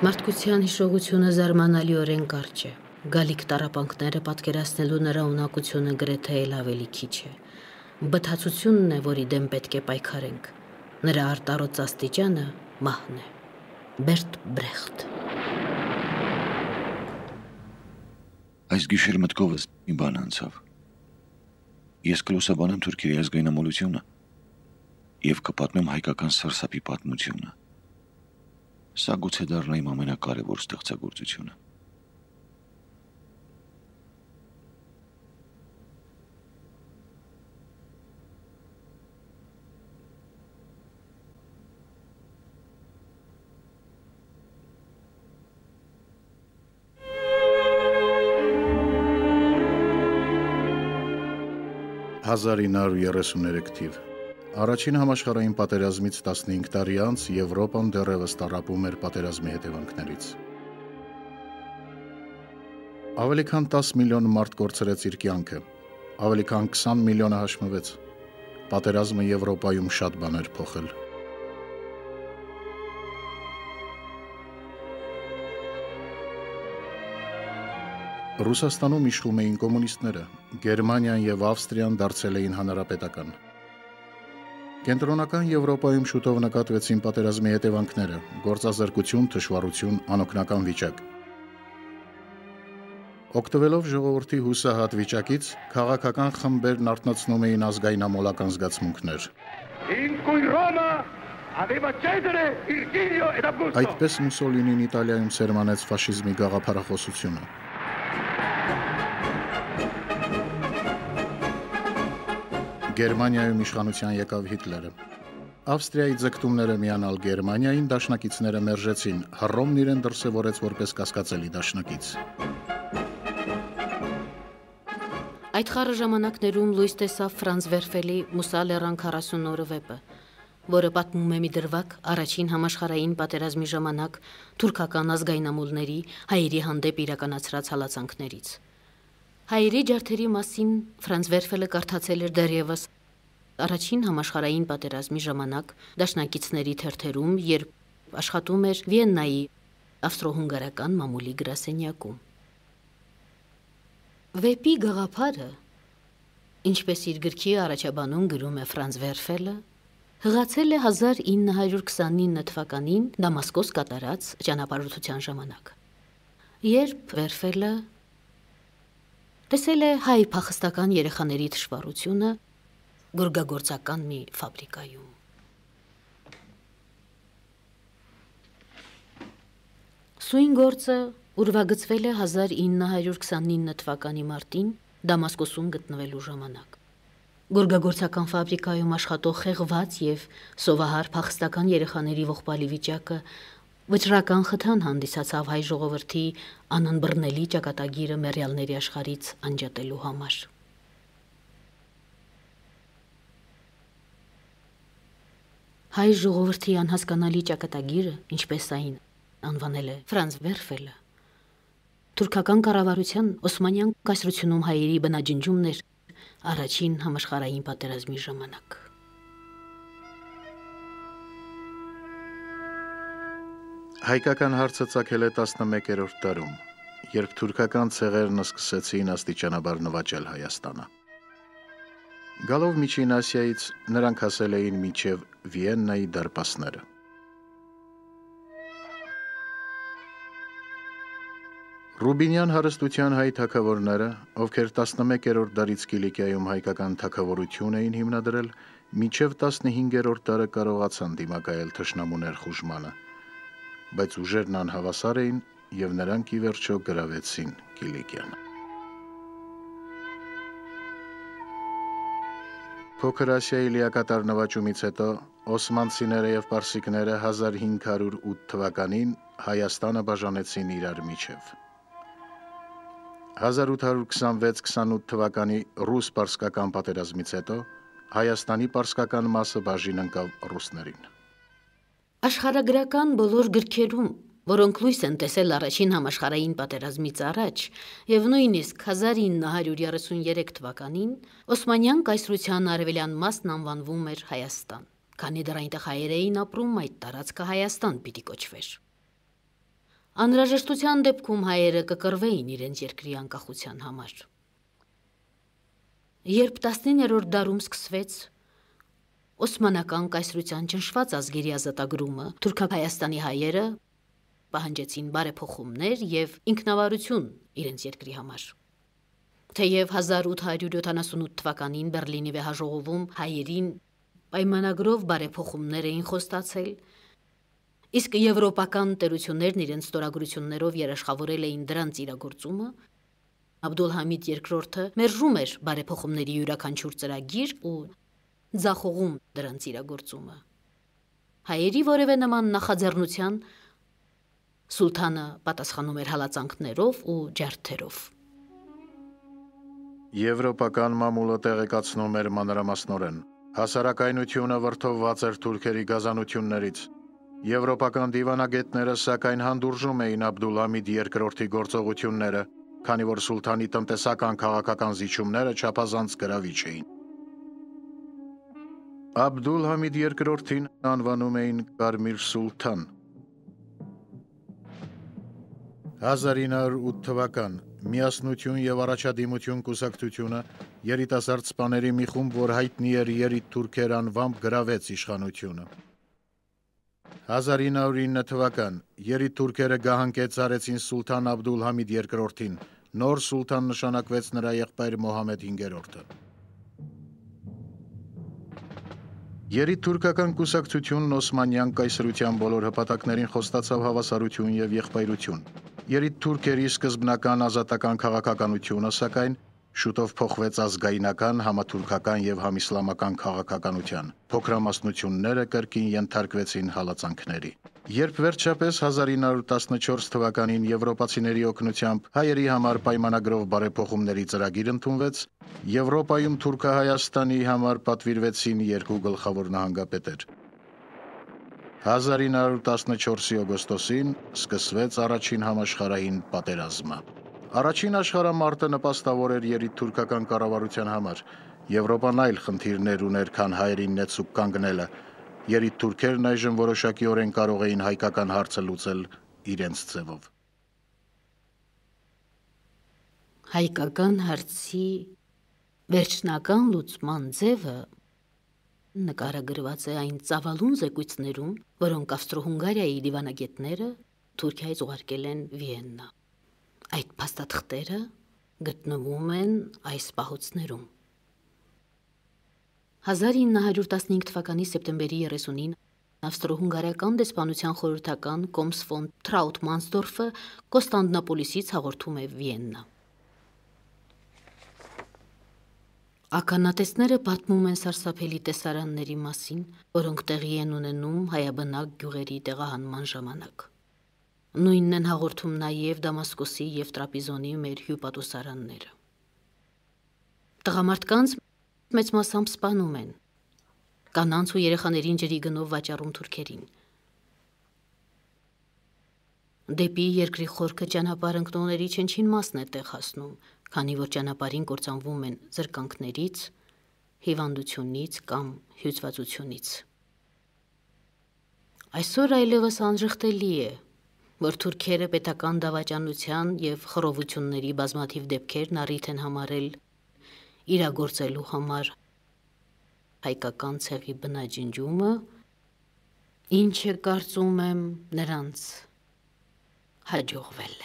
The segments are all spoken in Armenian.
Մարդկության հիշողությունը զարմանալիորեն կարճ է։ Գալիք տառապանքները պատկերացնելու նրա ունակությունը գրեթե էլ ավելի քիչ է։ Բթացությունն է, որի դեմ պետք է պայքարենք։ Նրա արտառոց աստիճանը մահն է։ Բերտ Բրեխտ։ Այս գիշեր մտքովս մի բան անցավ։ Ես կլուսաբանեմ Թուրքիայի ազգային ամոլությունը և կպատմեմ հայկական սարսափի պատմությունը։ Սա գուցե դառնա իմ ամենակարևոր ստեղծագործությունը։ «1933 թիվ։ Առաջին համաշխարհային պատերազմից 15 տարի անց Եվրոպան դեռևս տառապում էր պատերազմի հետևանքներից։ Ավելի քան 10 միլիոն մարդ կորցրեց իր կյանքը, ավելի քան 20 միլիոնը հաշմվեց։ Պատերազմը Եվրոպայում շատ բան էր փոխել։ Ռուսաստանում իշխում էին կոմունիստները, Գերմանիան և Ավստրիան դարձել էին հանրապետական։ Կենտրոնական Եվրոպայում շուտով նկատվեցին պատերազմի հետևանքները՝ գործազրկություն, թշվառություն, անօգնական վիճակ։ Օգտվելով ժողովրդի հուսահատ վիճակից, քաղաքական խմբերն արթնացնում էին ազգայնամոլական զգացմունքներ։ Այդպես Մուսոլինին Իտալիայում սերմանեց ֆաշիզմի գաղափարախոսությունը։ Գերմանիայում իշխանության եկավ Հիտլերը։ Ավստրիայի ձգտումները միանալ Գերմանիային դաշնակիցները մերժեցին, Հռոմն իրեն դրսևորեց որպես կասկածելի դաշնակից։ Այդ խառը ժամանակներում լույս տեսավ Ֆրանց Վերֆելի «Մուսալերան 40 օրը» վեպը, որը պատմում է մի դրվագ առաջին համաշխարհային պատերազմի ժամանակ թուրքական ազգայնամոլների հայերի հանդեպ իրականացրած հալածանքներից։ Հայերի ջարդերի մասին Ֆրանց Վերֆելը կարդացել էր դեռևս առաջին համաշխարհային պատերազմի ժամանակ դաշնակիցների թերթերում, երբ աշխատում էր Վիեննայի ավստրո-հունգարական մամուլի գրասենյակում։ Վեպի գաղափարը, ինչպես իր գրքի առաջաբանում գրում է Ֆրանց Վերֆելը, հղացել է 1929 թվականին Դամասկոս կատարած ճանապարհորդության ժամանակ, երբ Վերֆելը տեսել է հայ փախստական երեխաների թշվառությունը գորգագործական մի ֆաբրիկայում։ Սույն գործը ուրվագծվել է 1929 թվականի մարտին Դամասկոսում գտնվելու ժամանակ։ Գորգագործական ֆաբրիկայում աշխատող խեղված և սովահար փախստական երեխաների ողբալի վիճակը վճռական խթան հանդիսացավ հայ ժողովրդի անըմբռնելի ճակատագիրը մեռյալների աշխարհից անջատելու համար։ Հայ ժողովրդի անհասկանալի ճակատագիրը, ինչպես այն անվանել է Ֆրանց Վերֆելը, թուրքական կառավարության Օսմանյան կայսրությունում հայերի բնաջնջումն էր առաջին համաշխարհային պատերազմի ժամանակ։ Հայկական հարցը ծագել է 11-րդ դարում, երբ թուրքական ցեղերն սկսեցին աստիճանաբար նվաճել Հայաստանը։ Գալով Միջին Ասիայից նրանք հասել էին մինչև Վիեննայի դարպասները։ Ռուբինյան հարստության հայ թագավորները, ովքեր 11-րդ դարից Կիլիկիայում հայկական թագավորություն էին հիմնադրել, մինչև 15-րդ դարը կարողացան դիմակայել թշնամու ներխուժմանը, բայց ուժերն անհավասար էին և նրանք ի վերջո գրավեցին Կիլիկիան։ Փոքր Ասիայի լիակատար նվաճումից հետո օսմանցիները և պարսիկները 1508 թվականին Հայաստանը բաժանեցին իրար միջև։ 1826-28 թվականի ռուս-պարսկական պատերազմից հետո Հայաստանի պարսկական մասը բաժին ընկավ ռուսներին։ Աշխարհագրական բոլոր գրքերում, որոնք լույս են տեսել առաջին համաշխարհային պատերազմից առաջ, և նույնիսկ 1933 թվականին, Օսմանյան կայսրության արևելյան մասն անվանվում էր Հայաստան, քանի դեռ այնտեղ հայեր էին ապրում, այդ տարածքը Հայաստան պիտի կոչվեր։ Անհրաժեշտության դեպքում հայերը կկռվեին իրենց երկրի անկախության համար։ Երբ 19-րդ դարում սկսվեց Օսմանական կայսրության ճնշված ազգերի ազատագրումը, Թուրքահայաստանի հայերը պահանջեցին բարեփոխումներ եւ ինքնավարություն իրենց երկրի համար։ Թեև 1878 թվականին Բերլինի վեհաժողովում հայերին պայմանագրով բարեփոխումներ էին խոստացել, իսկ եվրոպական տերություններն իրենց ստորագրություններով երաշխավորել էին դրանց իրագործումը, Աբդուլհամիդ II-ը մերժում էր բարեփոխումների յուրաքանչյուր ծրագիր ու ձախողում դրանց իրագործումը։ Հայերի որևէ նման նախաձեռնության սուլթանը պատասխանում էր հալածանքներով ու ջարդերով։ Եվրոպական մամուլը տեղեկացնում էր մանրամասնորեն. հասարակայնությունը վրդովված էր թուրքերի գազանություններից։ Եվրոպական դիվանագետները սակայն հանդուրժում էին Աբդուլհամիդ II-ի գործողությունները, քանի որ սուլթանի տնտեսական քաղաքական զիջումները չափազանց գրավիչ էին։ Աբդուլհամիդ II-ին անվանում էին Կարմիր Սուլթան։ 1908 թվական Միասնություն եւ առաջադիմություն կուսակցությունը երիտասարդ սպաների մի խումբ, որ հայտնի էր երիտ թուրքեր անվամբ, գրավեց իշխանությունը։ 1909 թվական երիտ թուրքերը գահանկեցարեցին Սուլթան Աբդուլհամիդ II-ին, նոր սուլթան նշանակվեց նրա եղբայր Մոհամեդ 5-րդը։ Երիտ թուրքական կուսակցությունն Օսմանյան կայսրության բոլոր հպատակներին խոստացավ հավասարություն եւ եղբայրություն։ Երիտ թուրքերի սկզբնական ազատական քաղաքականությունը, սակայն, շուտով փոխվեց ազգայնական, համաթուրքական եւ համիսլամական քաղաքականության։ Փոքրամասնությունները կրկին ենթարկվեցին հալածանքների։ Երբ վերջապես 1914 թվականին եվրոպացիների օգնությամբ հայերի համար պայմանագրով բարեփոխումների ծրագիր ընդունվեց, Եվրոպայում Թուրքահայաստանի համար պատվիրվեցին երկու գլխավոր նահանգապետեր։ 1914-ի օգոստոսին սկսվեց առաջին համաշխարհային պատերազմը։ Առաջին աշխարհամարտը նպաստավոր էր երիտ թուրքական կառավարության համար։ Եվրոպան այլ խնդիրներ ուներ, քան հայերին նեցուկ կանգնելը։ Երիտ թուրքերն այժմ որոշակիորեն կարող էին հայկական հարցը լուծել իրենց ձևով։ Հայկական հարցի վերջնական լուծման ձևը նկարագրված է այն ծավալուն զեկույցներում, որոնք Ավստրո-Հունգարիայի դիվանագետները Թուրքիայից ուղարկել են Վիեննա։ Այդ փաստաթղթերը գտնվում են այս պահոցներում։ 1915 թվականի սեպտեմբերի 30-ին Ավստրո-Հունգարիական դեսպանության խորհրդական Կոմս ֆոն Թրաուտ-Մանսդորֆը Կոստանդնապոլիսից հաղորդում է Վիեննա։ Ականատեսները պատմում են սարսափելի տեսարանների մասին, որոնք տեղի են ունենում հայաբնակ գյուղերի տեղահանման ժամանակ։ Նույնն են հաղորդում նաև Դամասկոսի և Տրապիզոնի մեր հյուպատոսարանները։ Տղամարդկանց մեծ մասամբ սպանում են, կանանց ու երեխաներին ջրի գնով վաճառում թուրքերին։ Դեպի երկրի խորքը ճանապարհ ընկնողների չնչին մասն է տեղ հասնում, քանի որ ճանապարհին կործանվում են զրկանքներից, հիվանդությունից կամ հյուծվածությունից։ Այսօր այլևս անժխտելի է, որ թուրքերը պետական դավաճանության և խռովությունների բազմաթիվ դեպքերն առիթ են համարել իրագործելու համար հայկական ցեղի բնաջնջումը, ինչը կարծում եմ նրանց հաջողվել է։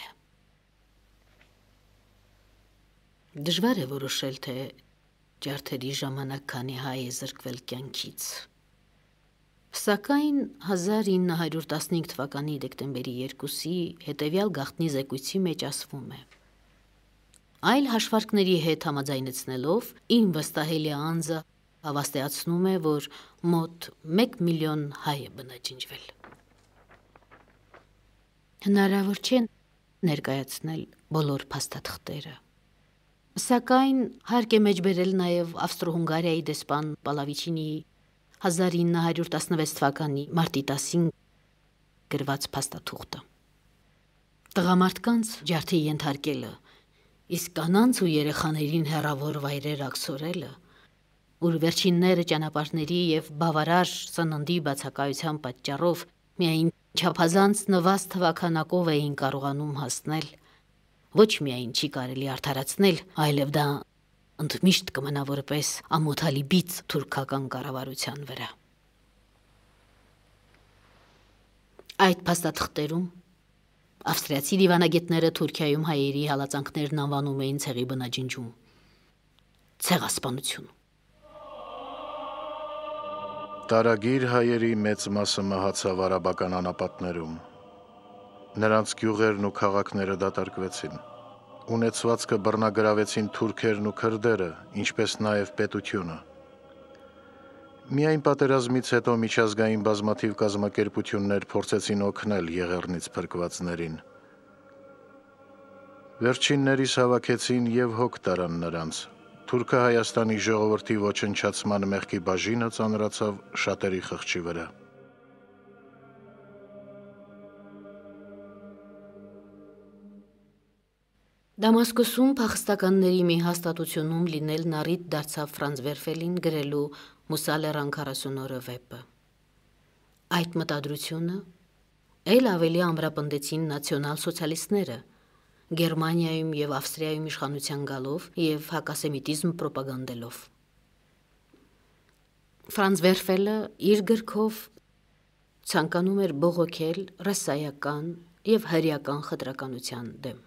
Դժվար է որոշել, թե ջարդերի ժամանակ քանի հայ է զրկվել կյանքից։ Սակայն 1915 թվականի դեկտեմբերի 2-ի հետևյալ գաղտնի զեկույցի մեջ ասվում է. Այլ հաշվարկների հետ համաձայնեցնելով, իմ վստահելի անձը հավաստիացնում է, որ մոտ 1 միլիոն հայ է բնաջնջվել։ Հնարավոր չէ ներկայացնել բոլոր փաստաթղթերը։ Սակայն հարկ է մեջբերել նաև Ավստրո-Հունգարիայի դեսպան Պալավիչինի 1916 թվականի մարտի 10-ին գրված փաստաթուղթը։ Տղամարդկանց ջարդի ենթարկելը, իսկ կանանց ու երեխաներին հեռավոր վայրեր աքսորելը, ուր վերջինները ճանապարհների և բավարար սննդի բացակայության պատճառով միայն Չափազանց նվազ թվականակով էին կարողանում հասնել, ոչ միայն չի կարելի արդարացնել, այլև դա ընդմիշտ կմնա որպես ամոթալի բիծ թուրքական կառավարության վրա։ Այդ փաստաթղթերում ավստրիացի դիվանագետները Թուրքիայում հայերի հալածանքներն անվանում էին ցեղի բնաջնջում, ցեղասպանություն։ Տարագիր հայերի մեծ մասը մահացավ արաբական անապատներում։ Նրանց գյուղերն ու քաղաքները դատարկվեցին։ Ունեցվածքը բռնագրավեցին թուրքերն ու քրդերը, ինչպես նաև պետությունը։ Միայն պատերազմից հետո միջազգային բազմաթիվ կազմակերպություններ փորձեցին օգնել եղեռնից փրկվածներին։ Վերջիններիս հավաքեցին և հոգ տարան նրանց։ Թուրքը Հայաստանի ժողովրդի ոչնչացման մեղքի բաժինը ծանրացավ շատերի խղճի վրա։ Դամասկոսում փախստականների մի հաստատությունում լինելն առիթ դարձավ Ֆրանց Վերֆելին գրելու Մուսալերան 40 օրը վեպը։ Այդ մտադրությունը էլ ավելի ամրապնդեցին նացիոնալ սոցիալիստները, Գերմանիայում և Ավստրիայում իշխանության գալով և հակասեմիտիզմ պրոպագանդելով։ Ֆրանց Վերֆելը իր գրքով ցանկանում էր բողոքել ռասայական և հրեական խտրականության դեմ։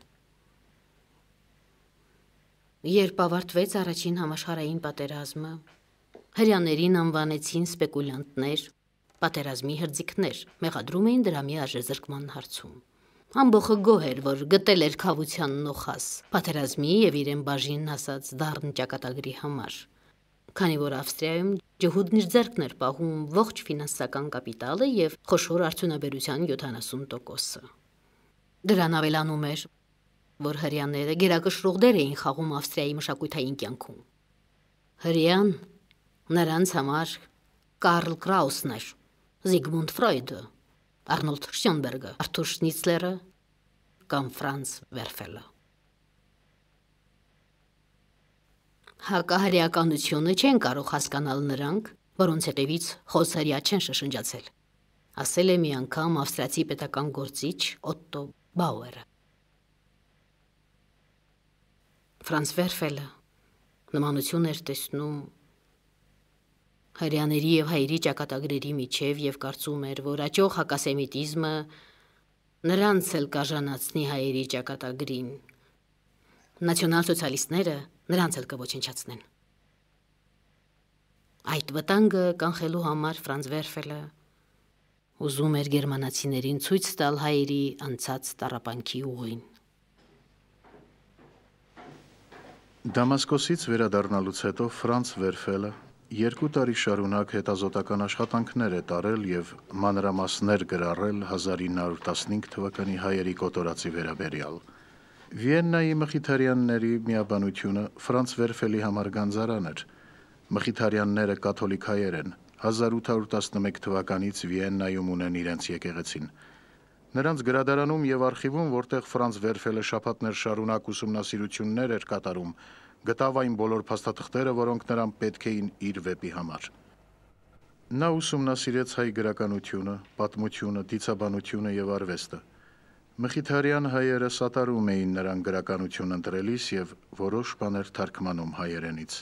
Երբ ավարտվեց առաջին համաշխարհային պատերազմը, հրեաներին անվանեցին սպեկուլյանտներ, պատերազմի հրձիկներ, մեղադրում էին դրամի արժեզրկման հարցում։ Ամբոխը գոհ էր, որ գտել էր քավության նոխազ պատերազմի և իրեն բաժին ասած դառն ճակատագրի համար, քանի որ Ավստրիայում ջհուդն իր ձեռքն էր պահում ողջ ֆինանսական կապիտալը և խոշոր արդյունաբերության 70%-ը։ Դրան ավելանում էր, որ հրեաները գերակշռող դեր էին խաղում Ավստրիայի մշակութային կյանքում։ Հրեան նրանց համար Կարլ Կրաուսն էր, Զիգմունդ Ֆրոյդը, Արնոլդ Շյոնբերգը, Արթուր Շնիցլերը կամ Ֆրանց Վերֆելը։ Հակահրեականությունը չեն կարող հասկանալ նրանք, որոնց հետևից խոզհրյա չեն շշնջացել, ասել է մի անգամ ավստրիացի պետական գործիչ Օտտո Բաուերը։ Ֆրանց Վերֆելը նմանություն էր տեսնում հրեաների և հայերի ճակատագրերի միջև և կարծում էր, որ աճող հակասեմիտիզմը նրանց էլ կաժանացնի հայերի ճակատագրին, նացիոնալ սոցիալիստները նրանց էլ կոչնչացնեն։ Այդ վտանգը կանխելու համար Ֆրանց Վերֆելը ուզում էր գերմանացիներին ցույց տալ հայերի անցած տառապանքի ուղին։ Դամասկոսից վերադառնալուց հետո Ֆրանց Վերֆելը 2 տարի շարունակ հետազոտական աշխատանքներ է տարել և մանրամասներ գրառել 1915 թվականի հայերի կոտորածի վերաբերյալ։ Վիեննայի մխիթարյանների միաբանությունը Ֆրանց Վերֆելի համար գանձարան էր։ Մխիթարյանները կաթոլիկ հայեր են, 1811 թվականից Վիեննայում ունեն իրենց եկեղեցին։ Նրանց գրադարանում և արխիվում, որտեղ Ֆրանց Վերֆելը շաբաթներ շարունակ ուսումնասիրություններ էր կատարում, գտավ այն բոլոր փաստաթղթերը, որոնք նրան պետք էին իր վեպի համար։ Նա ուսումնասիրեց հայ գրականությունը, պատմությունը, դիցաբանությունը և արվեստը։ Մխիթարյան հայերը սատարում էին նրան գրականություն ընտրելիս և որոշ բաներ թարգմանում հայերենից։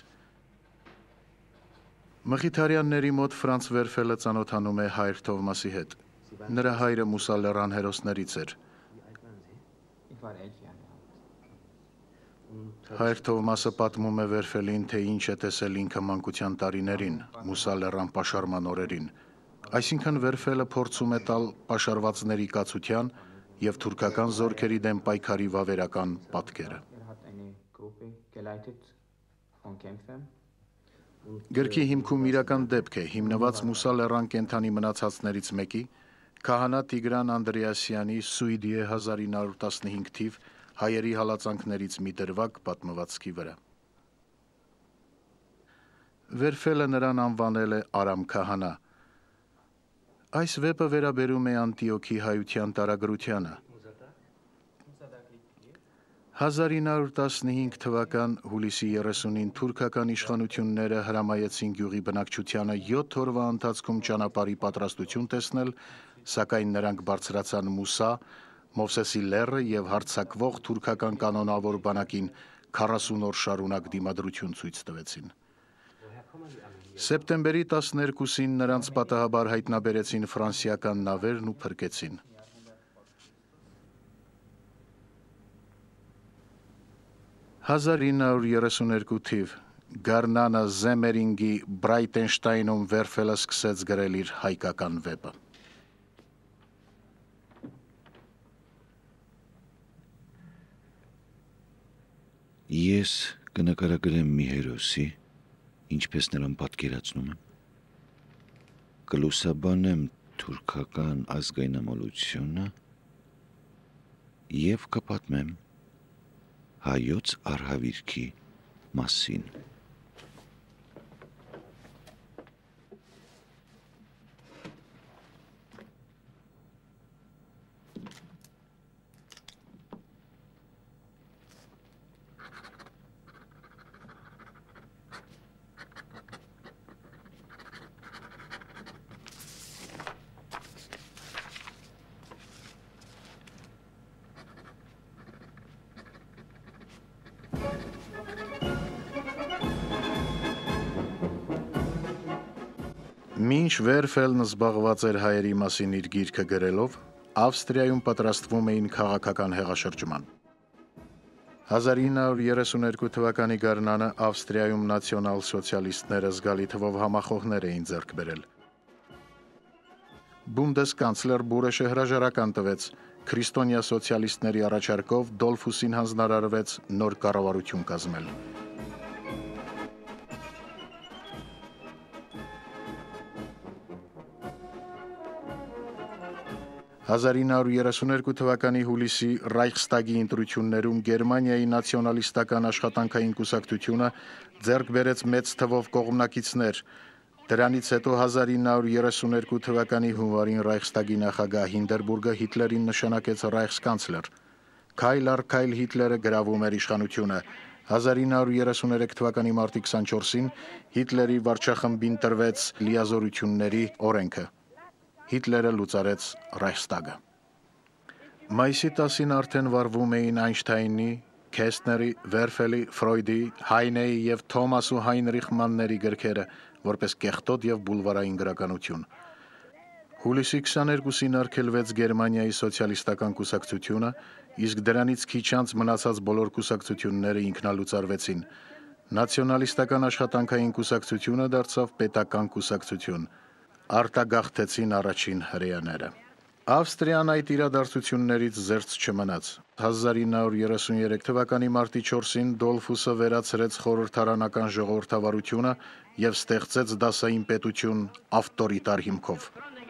Մխիթարյանների մոտ Ֆրանց Վերֆելը ծանոթանում է Հայր Թովմասի հետ։ Նրա հայրը Մուսալերան հերոսներից էր։ Հայր Թովմասը պատմում է Վերֆելին, թե ինչ է տեսել ինքը մանկության տարիներին, Մուսալերան պաշարման օրերին։ Այսինքն Վերֆելը փորձում է տալ պաշարվածների կացության և թուրքական զորքերի դեմ պայքարի վավերական պատկերը։ Գրքի հիմքում իրական դեպք է, հիմնված Մուսալերան կենդանի մնացածներից մեկի, քահանա Տիգրան Անդրեասյանի Սուիդիե 1915 թիվ հայերի հալածանքներից մի դրվագ պատմվածքի վրա։ Վերֆելը նրան անվանել է Արամ քահանա։ Այս վեպը վերաբերում է Անտիոքի հայության տարագրությանը։ 1915 թվական հուլիսի 30-ին թուրքական իշխանությունները հրամայեցին գյուղի բնակչությանը 7 օրվա ընթացքում ճանապարհի պատրաստություն տեսնել, սակայն նրանք բարձրացան Մուսա, Մովսեսի լեռը եւ հարձակվող թուրքական կանոնավոր բանակին 40 օր շարունակ դիմադրություն ցույց տվեցին։ Սեպտեմբերի 12-ին նրանց պատահաբար հայտնաբերեցին ֆրանսիական նավերն ու փրկեցին։ 1932 թիվ Գառնանը Զեմերինգի Բրայտենշտայնում Վերֆելը սկսեց գրել իր հայկական վեպը։ Ես կնկարագրեմ մի հերոսի, ինչպես նրան պատկերացնում եմ, կլուսաբանեմ թուրքական ազգայնամոլությունը և կպատմեմ հայոց արհավիրքի մասին։ Մինչ Վերֆելն զբաղված էր հայերի մասին իր գիրքը գրելով, Ավստրիայում պատրաստվում էին քաղաքական հեղաշրջման։ 1932 թվականի գարնանը Ավստրիայում նացիոնալ սոցիալիստները զգալի թվով համախոհներ էին ձեռք բերել։ Բունդեսկանցլեր Բուրեշը հրաժարական տվեց, քրիստոնյա սոցիալիստների առաջարկով Դոլֆուսին հանձնարարվեց նոր կառավարություն կազմել։ 1932 թվականի հուլիսի Ռայխստագի ընտրություններում Գերմանիայի նացիոնալիստական աշխատանքային կուսակցությունը ձեռք բերեց մեծ թվով կողմնակիցներ։ Դրանից հետո 1932 թվականի հունվարին Ռայխստագի նախագահ Հինդերբուրգը Հիտլերին նշանակեց Ռայխսկանցլեր։ Քայլ առ քայլ Հիտլերը գրավում էր իշխանությունը։ 1933 թվականի մարտի 24-ին Հիտլերի վարչախմբին տրվեց լիազորությունների օրենքը։ Հիտլերը լուծարեց Ռայխստագը։ Մայիսի 10-ին արդեն վարվում էին Այնշտայնի, Քեստների, Վերֆելի, Ֆրոյդի, Հայնեի և Թոմաս ու Հայնրիխ Մանների գրքերը, որպես կեղտոտ և բուլվարային գրականություն։ Հուլիսի 22-ին արգելվեց Գերմանիայի սոցիալիստական կուսակցությունը, իսկ դրանից քիչ անց մնացած բոլոր կուսակցությունները ինքնալուծարվեցին։ Նացիոնալիստական աշխատանքային կուսակցությունը դարձավ պետական կուսակցություն։ Արտագաղթեցին առաջին հրեաները։ Ավստրիան այդ իրադարձություններից զերծ չմնաց։ 1933 թվականի մարտի 4-ին Դոլֆուսը վերացրեց խորհրդարանական ժողովրդավարությունը և ստեղծեց դասային պետություն ավտորիտար հիմքով։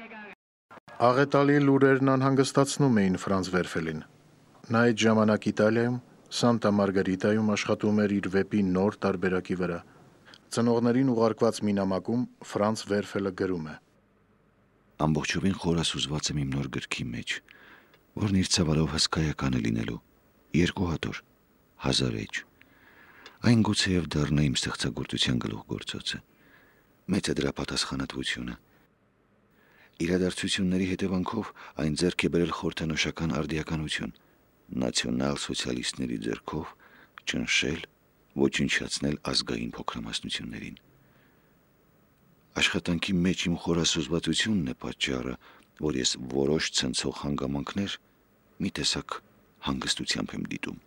Աղետալի լուրերն անհանգստացնում էին Ֆրանց Վերֆելին։ Նա այդ ժամանակ Իտալիայում, Սանտա Մարգարիտայում աշխատում էր իր վեպի նոր տարբերակի վրա։ Ծնողներին ուղարկված մի նամակում Ֆրանց Վերֆելը գրում է. Ամբողջովին խորասուզված եմ իմ նոր գրքի մեջ, որն իր ցավալով հսկայական է լինելու, 2 հատոր, 1000 էջ։ Այն գուցեև դառնա իմ ստեղծագործության գլուխգործոցը։ Մեծ է դրա պատասխանատվությունը։ Իրադարձությունների հետևանքով այն ձեռք է բերել խորհրդանշական արդիականություն, նացիոնալ սոցիալիստների ձեռքով ճնշել, ոչնչացնել ազգային փոքրամասնություններին։ Աշխատանքի մեջ իմ խորասուզվածությունն է պատճառը, որ ես որոշ ցնցող հանգամանքներ մի տեսակ հանգստությամբ եմ դիտում։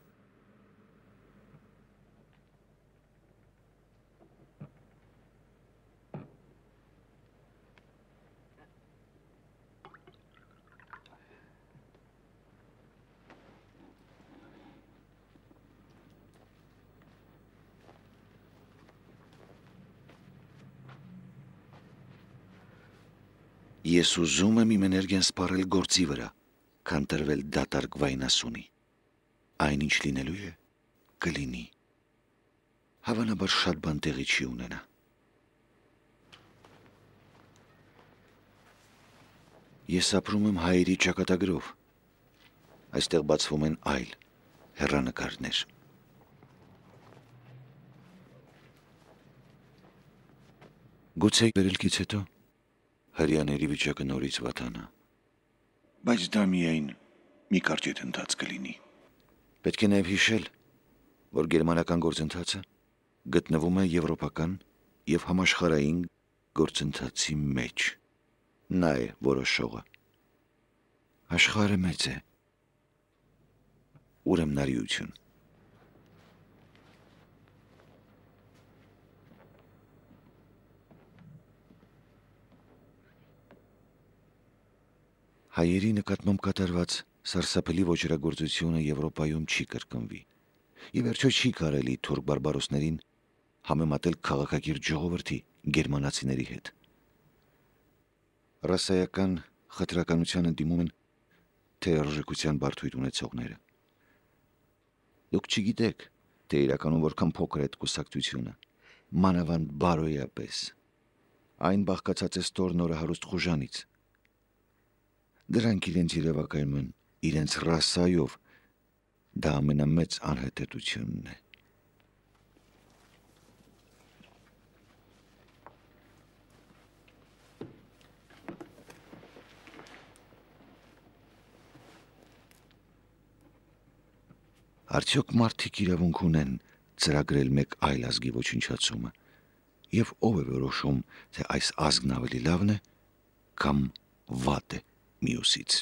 Ես ուզում եմ իմ էներգիան սպառել գործի վրա, քան տրվել դատարկ վայնասունի։ Այն ինչ լինելու է, կլինի։ Հավանաբար շատ բան տեղի չի ունենա։ Ես ապրում եմ հայերի ճակատագրով։ Այստեղ բացվում են այլ, հեռանկարներ։ Գուցե վերելքից հետո հрьяաների վիճակը նորից վատանա։ Բայց դա միայն մի կարճ ընթաց կլինի։ Պետք է նաև հիշել, որ գերմանական գործընթացը գտնվում է եվրոպական եւ համաշխարհային գործընթացի մեջ։ Նա է որոշողը։ Աշխարհը մեծ է։ Ուրեմն արիություն։ Հայերի նկատմամբ կատարված սարսափելի ոչրագործությունը Եվրոպայում չի կրկնվի։ Ի վերջո չի կարելի թուրք բարբարոսներին համեմատել քաղաքակիրթ ժողովրդի գերմանացիների հետ։ Ռասայական խտրականությանը դիմում են թե արժեքության բարդույթ ունեցողները։ Դուք չգիտեք, թե իրականում որքան փոքր է այդ կուսակցությունը, մանավանդ բարոյապես։ Այն բաղկացած է ստոր նորահարուստ խուժանից։ Դրանք իրենց երևակայում են իրենց ռասայով, դա ամենամեծ անհետեցությունն է։ Արդյոք մարդիկ իրավունք ունեն ծրագրել մեկ այլ ազգի ոչնչացումը, եւ ով է որոշում, թե այս ազգն ավելի լավն է կամ վատ է մյուսից։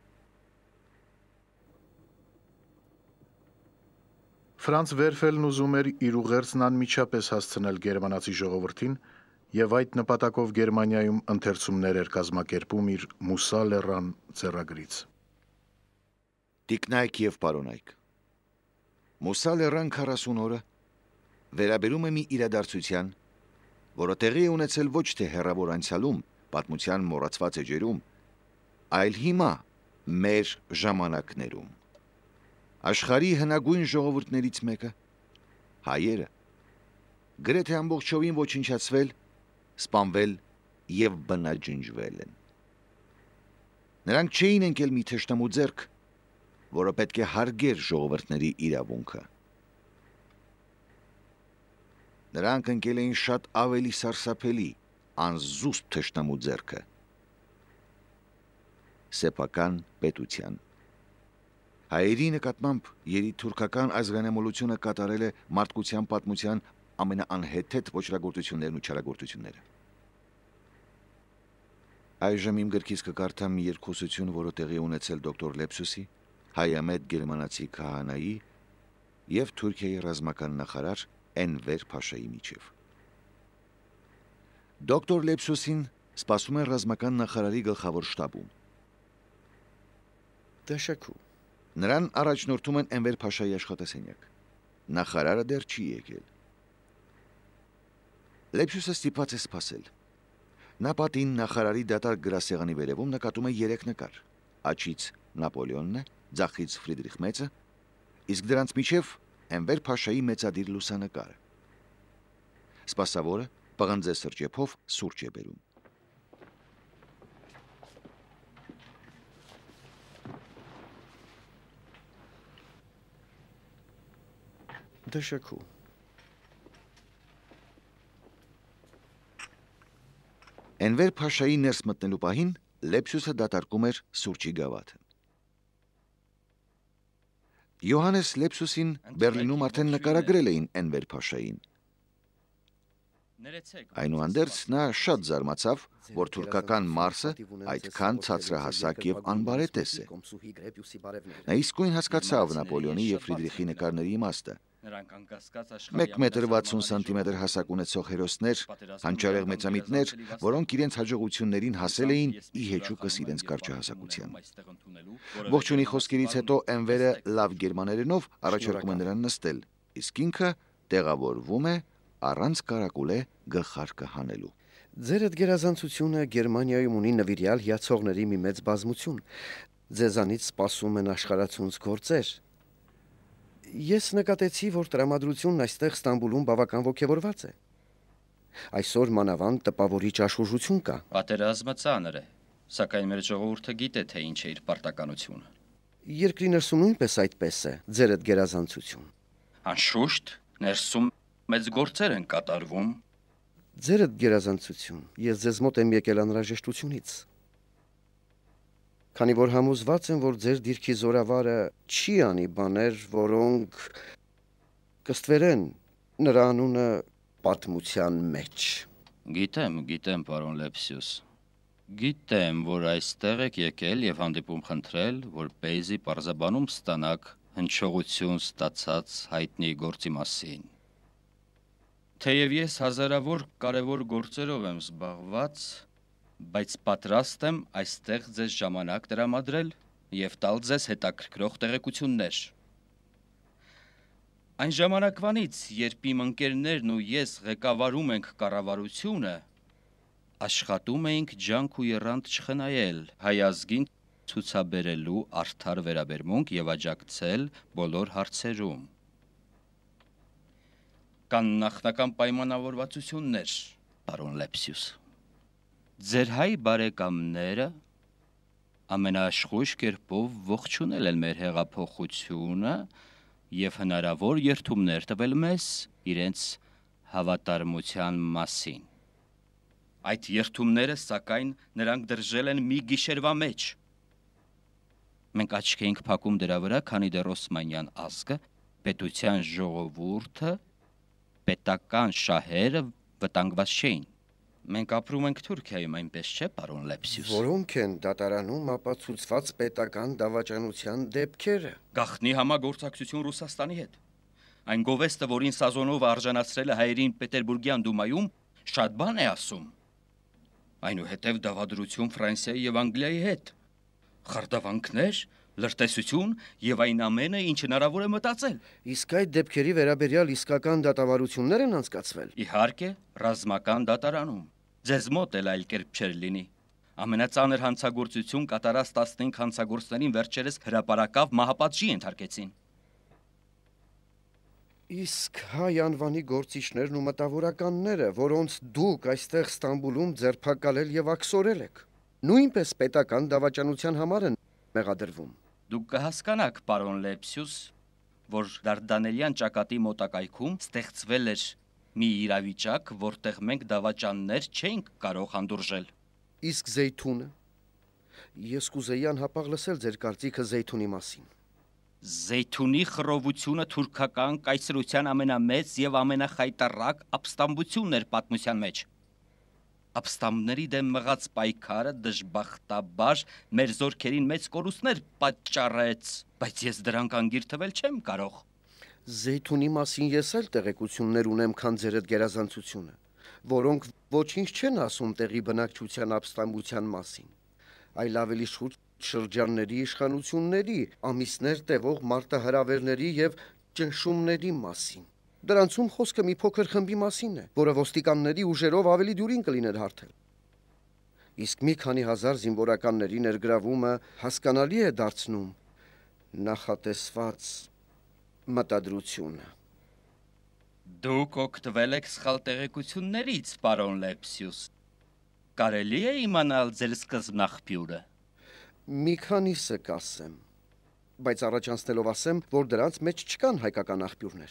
Ֆրանց Վերֆելն ուզում էր իր ուղերձն անմիջապես հասցնել գերմանացի ժողովրդին եւ այդ նպատակով Գերմանիայում ընթերցումներ էր կազմակերպում իր Մուսա Լեռան ձեռագրից։ Տիկնայք եւ պարոնայք։ Մուսա Լեռան 40 օրը վերաբերում է մի իրադարձության, որը տեղի է ունեցել ոչ թե հեռավոր անցյալում, պատմության մոռացված էջերում, այլ հիմա մեր ժամանակներում։ Աշխարհի հնագույն ժողովուրդներից մեկը, հայերը, գրեթե ամբողջովին ոչնչացվել, սպանվել եւ բնաջնջվել են։ Նրանք չէին ընկել մի թշնամու ձեռք, որը պետք է հարգեր ժողովուրդների իրավունքը։ Նրանք ընկել էին շատ ավելի սարսափելի, անզուսպ թշնամու ձեռքը։ Սեփական պետության։ Հայերի նկատմամբ երիտթուրքական ազգանամոլությունը կատարել է մարդկության պատմության ամենաանհեթեթ ոչրագործություններն ու չարագործությունները։ Այժմ իմ գրքից կկարդամ մի երկխոսություն, որը տեղի ունեցել դոկտոր Լեպսուսի, հայամետ գերմանացի քահանայի եւ Թուրքիայի ռազմական նախարար Էնվեր Փաշայի միջև։ Դոկտոր Լեպսուսին սպասում է ռազմական նախարարի գլխավոր շտաբում։ Դաշակու։ Նրան առաջնորդում են Էնվեր Փաշայի աշխատասենյակ։ Նախարարը դեռ չի եկել։ Լեպսուսը ստիպված է սպասել։ Նա պատին նախարարի դատարկ գրասեղանի վերևում նկատում է 3 նկար։ Աչից Նապոլեոնն է, ձախից Ֆրիդրիխ Մեծը, իսկ դրանց միջև Էնվեր Փաշայի մեծադիր լուսանկարը։ Սպասավորը պղնձե սրճեփով սուրճ է բերում։ Դաշակու։ Էնվեր Փաշայի ներս մտնելու պահին Լեպսուսը դատարկում էր սուրճի գավաթը։ Յոհանես Լեպսուսին Բերլինում արդեն նկարագրել էին Էնվեր Փաշային։ Այնուհանդերձ նա շատ զարմացավ, որ թուրքական Մարսը այդքան ցածրահասակ եւ անբարետես է։ Նա իսկույն հասկացավ Նապոլեոնի եւ Ֆրիդրիխի նկարների իմաստը։ 1 մետր 60 սանտիմետր հասակ ունեցող հերոսներ, հանճարեղ մեծամիտներ, որոնք իրենց հաջողություններին հասել էին ի հեճուկս իրենց կարճահասակության։ Ողջունի խոսքերից հետո Էնվերը լավ գերմաներենով առաջարկում է նրան նստել, իսկ ինքը տեղավորվում է առանց կարակուլե գլխարկը հանելու։ Ձեր այդ գերազանցությունը Գերմանիայում ունի նվիրյալ հիացողների մի մեծ բազմություն։ Ձեզանից սպասում են աշխարհացունց գործեր։ Ես նկատեցի, որ տրամադրությունն այստեղ Ստամբուլում բավական ոգևորված է։ Այսօր մանավանդ տպավորիչ աշխուժություն կա։ Պատերազմը ծանր է, սակայն մեր ժողովուրդը գիտե, թե ինչ է իր պարտականությունը։ Երկրի ներսում նույնպես այդպես է, ձերդ գերազանցություն։ Անշուշտ, ներսում մեծ գործեր են կատարվում։ Ձերդ գերազանցություն, ես ձեզ մոտ եմ եկել անհրաժեշտությունից։ Քանի որ համոզված եմ, որ ձեր դիրքի զորավարը չի անի բաներ, որոնք կստվերեն նրա անունը պատմության մեջ։ Գիտեմ, պարոն Լեպսիուս։ Գիտեմ, որ այստեղ եք եկել եւ հանդիպում խնդրել, որպեսզի պարզաբանում ստանաք հնչողություն ստացած հայտնի գործի մասին։ Թեև ես հազարավոր կարևոր գործերով եմ զբաղված, բայց պատրաստ եմ այստեղ ձեզ ժամանակ տրամադրել եւ տալ ձեզ հետաքրքրող տեղեկություններ։ Այն ժամանակվանից, երբ իմ ընկերներն ու ես ղեկավարում ենք կառավարությունը, աշխատում էինք ջանք ու եռանդ չխնայել հայ ազգին ցուցաբերելու արդար վերաբերմունք եւ աջակցել բոլոր հարցերում։ Կան նախնական պայմանավորվածություններ, պարոն Լեպսիուս։ Ձեր հայ բարեկամները ամենաաշխույժ կերպով ողջունել են մեր հեղափոխությունը եւ հնարավոր երթումներ տվել մեզ իրենց հավատարմության մասին։ Այդ երթումները, սակայն, նրանք դրժել են մի գիշերվա մեջ։ Մենք աչք էինք փակում դրա վրա, քանի դեռ Օսմանյան ազգը, պետության ժողովուրդը, պետական շահերը վտանգված չէին։ Մենք ապրում ենք Թուրքիայում, այնպես չէ, պարոն Լեպսիուս։ Որոնք են դատարանում ապացուցված պետական դավաճանության դեպքերը։ Գաղտնի համագործակցություն Ռուսաստանի հետ։ Այն գովեստը, որին Սազոնովը արժանացրել է հայերին Պետերբուրգյան դումայում, շատ բան է ասում։ Այնուհետև դավադրություն Ֆրանսիայի եւ Անգլիայի հետ։ Խարդավանքներ, լրտեսություն եւ այն ամենը, ինչ հնարավոր է մտածել։ Իսկ այդ դեպքերի վերաբերյալ իսկական դատավարություններ են անցկացվել։ Իհարկե, ռազմական դատարանում։ Ձեզ մոտ էլ այլ կերպ չէր լինի։ Ամենածանր հանցագործություն կատարած 15 հանցագործներին վերջերս հրապարակավ մահապատժի ենթարկեցին։ Իսկ հայ անվանի գործիչներն ու մտավորականները, որոնց դուք այստեղ Ստամբուլում ձերբակալել եւ աքսորել եք, նույնպես պետական դավաճանության համար են մեղադրվում։ Դուք կհասկանաք, պարոն Լեպսիուս, որ Դարդանելյան ճակատի մոտակայքում ստեղծվել էր մի իրավիճակ, որտեղ մենք դավաճաններ չէինք կարող հանդուրժել։ Իսկ Զեյթունը։ Ես կուզեի անհապաղ լսել ձեր կարծիքը Զեյթունի մասին։ Զեյթունի խռովությունը թուրքական կայսրության ամենամեծ եւ ամենախայտառակ ապստամբությունն էր պատմության մեջ։ Ապստամբների դեմ մղած պայքարը դժբախտաբար մեր զորքերին մեծ կորուստներ պատճառեց, բայց ես դրանք անգիր թվել չեմ կարող։ Զեյթունի մասին ես էլ տեղեկություններ ունեմ, քան ձերդ գերազանցությունը, որոնք ոչինչ չեն ասում տեղի բնակչության ապստամբության մասին, այլ ավելի շուտ շրջանների իշխանությունների, ամիսներ տևող մարտահրավերների եւ ճնշումների մասին։ Դրանցում խոսքը մի փոքր խմբի մասին է, որը ոստիկանների ուժերով ավելի դյուրին կլիներ հարթել։ Իսկ մի քանի հազար զինվորականների ներգրավումը հասկանալի է դարձնում նախատեսված մտադրությունը։ Դուք օգտվել եք սխալ տեղեկություններից, պարոն Լեպսիուս։ Կարելի է իմանալ ձեր սկզբնաղբյուրը։ Մի քանիսը կասեմ, բայց առաջանցնելով ասեմ, որ դրանց մեջ չկան հայկական աղբյուրներ։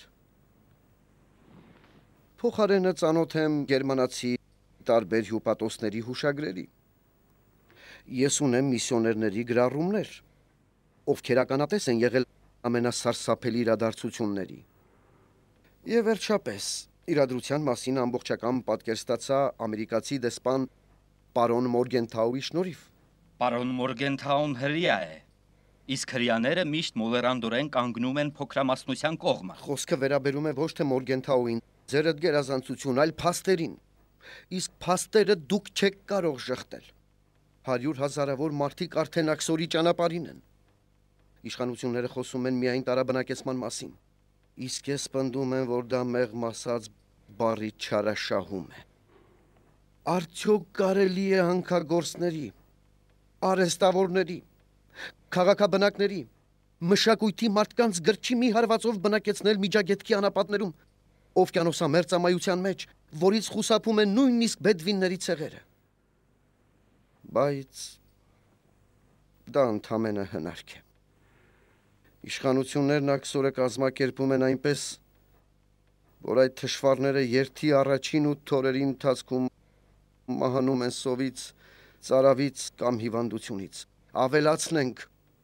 Փոխարենը ծանոթ եմ գերմանացի տարբեր հյուպատոսների հուշագրերի։ Ես ունեմ միսիոներների գրառումներ, ովքեր ականատես են եղել ամենասարսափելի իրադարձությունների։ Եվ վերջապես, իրադրության մասին ամբողջական պատկեր ստացա ամերիկացի դեսպան պարոն Մորգենթաուի շնորհիվ։ Պարոն Մորգենթաուն հրյա է, իսկ հրյաները միշտ մոլերանդորեն կանգնում են փոքրամասնության կողմը։ Խոսքը վերաբերում է ոչ թե Մորգենթաուին, ձերդ գերազանցություն, այլ փաստերին։ Իսկ փաստերը դուք չեք կարող շղթել։ 100 հազարավոր մարդիկ արդեն աքսորի ճանապարհին են։ Իշխանությունները խոսում են միայն տարաբնակեցման մասին։ Իսկ ես պնդում եմ, որ դա մեղմ ասած բառի չարաշահում է։ Արդյոք կարելի է հանքագործների, արհեստավորների, քաղաքաբնակների, մշակույթի մարդկանց գրչի մի հարվածով բնակեցնել Միջագետքի անապատներում, օվկիանոսամերձամայության մեջ, որից խուսափում են նույնիսկ բեդվինների ցեղերը։ Բայց դա ընդամենը հնարք է։ Իշխանություններն աքսորը կազմակերպում են այնպես, որ այդ թշվառները երթի առաջին 8 օրերի ընթացքում մահանում են սովից, ծարավից կամ հիվանդությունից։ Ավելացնենք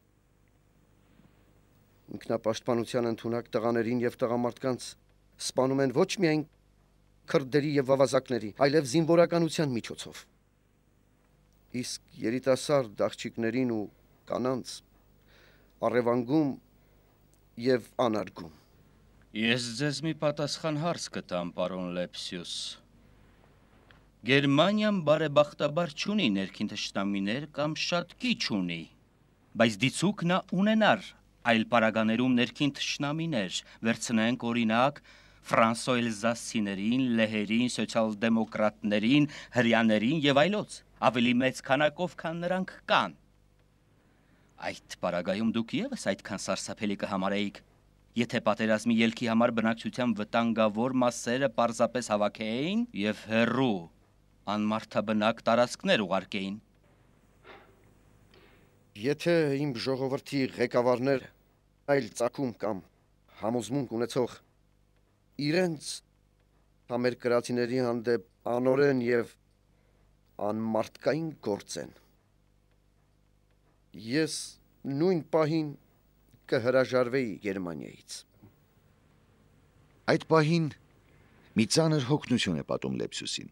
ինքնապաշտպանության ընդունակ տղաներին եւ տղամարդկանց սպանում են ոչ միայն քրդերի եւ վավազակների, այլև զինվորականության միջոցով։ Իսկ երիտասարդ աղջիկներին ու կանանց առևանգում եւ անարգում։ Ես ձեզ մի պատասխան հարց կտամ, պարոն Լեպսիուս։ Գերմանիան բարեբախտաբար չունի ներքին թշնամիներ կամ շատ քիչ ունի, բայց դիցուք նա ունենար այլ պարագաներում ներքին թշնամիներ, վերցնենք օրինակ Ֆրանսո Էլզասիներին, լեհերին, սոցիալ-դեմոկրատներին, հրեաներին եւ այլոց, ավելի մեծ քանակով, քան նրանք կան։ Այդ պարագայում դուք եւս այդքան սարսափելի կհամարեիք, եթե պատերազմի ելքի համար բնակչության վտանգավոր մասերը պարզապես հավաքեին եւ հեռու անմարդաբնակ տարածքներ ուղարկեին։ Եթե իմ ժողովրդի ղեկավարներ այլ ծագում կամ համոզմունք ունեցող իրենց համերկրացիների հանդեպ անօրեն եւ անմարդկային գործեն, ես նույն պահին կհրաժարվեի Գերմանիայից։ Այդ պահին մի ծանր հոգնություն է պատում Լեպսիուսին։